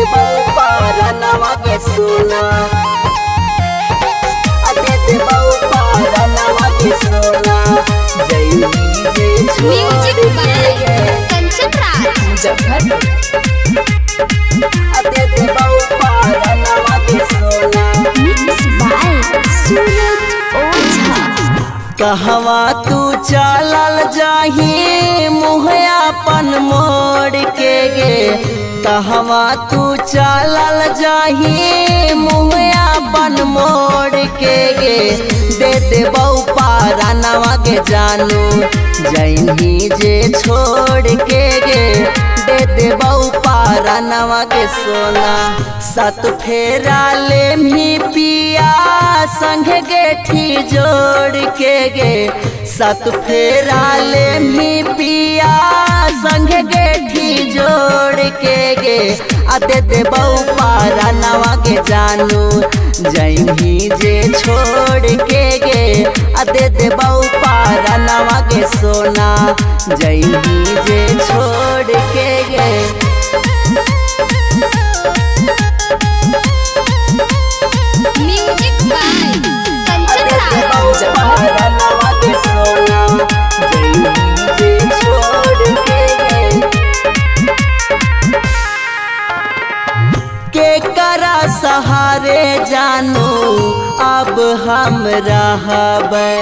बहु पारा नवा के सोना दे दे बहु पारा नवा के सोना जय म्यूजिक बाय कंचन राज मुजफ्फरपुर दे दे बहु पारा नवा के सोना मिक्स बाय सूरज ओझा। कहवा तू चलल जाही मुँह अपन मोड़ के गे कहवा तू चलल जाही मुँह अपन मोड़ के गे दे दे बहु पारा नवा के जानू जैनी जे छोड़ के गे दे दे बहु पारा नवा के सोना सत फेरा ले मी पिया संग गेठी जोड़ के गे सत फेरा ले मी पिया संग गेठी जोड़ के गे दे दे बहु पारा नवा के जानू जैनी जे छोड़ के गे दे दे बहु पारा नवा के सोना जैनी जे छोड़ के गे म्यूजिक बाय कंचन राज पारा नवा के सोना जैनी जे छोड़ के करा सहारे जानू अब हम रहबे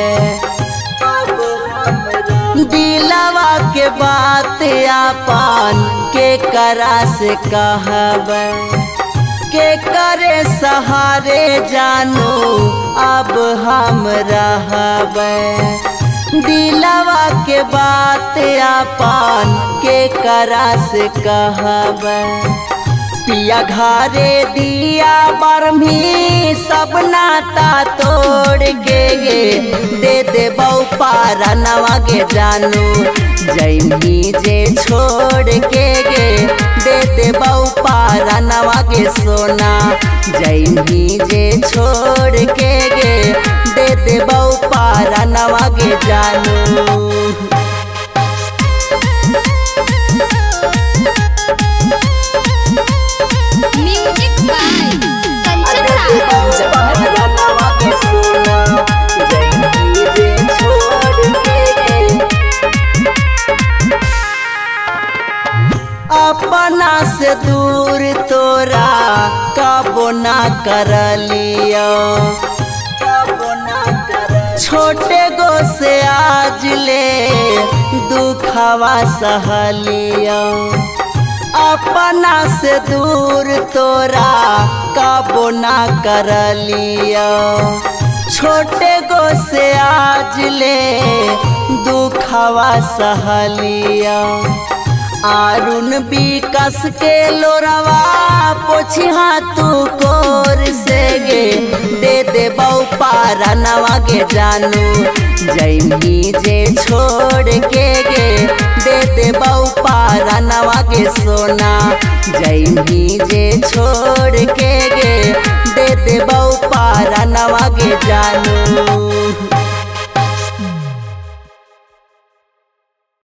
दिलवा के बात अपन के करा से कहबे के करे सहारे जानू अब हम रहबे दिलवा के बात अपन के करा से कहबे पिया घरे दिया बरमी सब नाता तोड़ के गे दे दे बहु पारा नवा के जानू जैनी जे छोड़ के गे दे दे बहु पारा नवा के सोना जैनी जे छोड़ के गे दे दे बहु पारा नवा के जानू म्यूजिक बाय कंचन राज पारा नवा के सोना जैनी जे छोड़ के अपना से दूर तोरा कबो ना कर लियो छोटे गो से आज ले दुखवा सहलियो अपना से दूर तोरा कबो ना कर लियो छोटे गो से आज ले दुखवा सहलियो आरुन विकास के लोरवा पोछिहा तू कोर से गे दे दे बहु पारा नवा के जानू जैनी जे छोड़ के गे दे दे बहु पारा नवा के सोना जै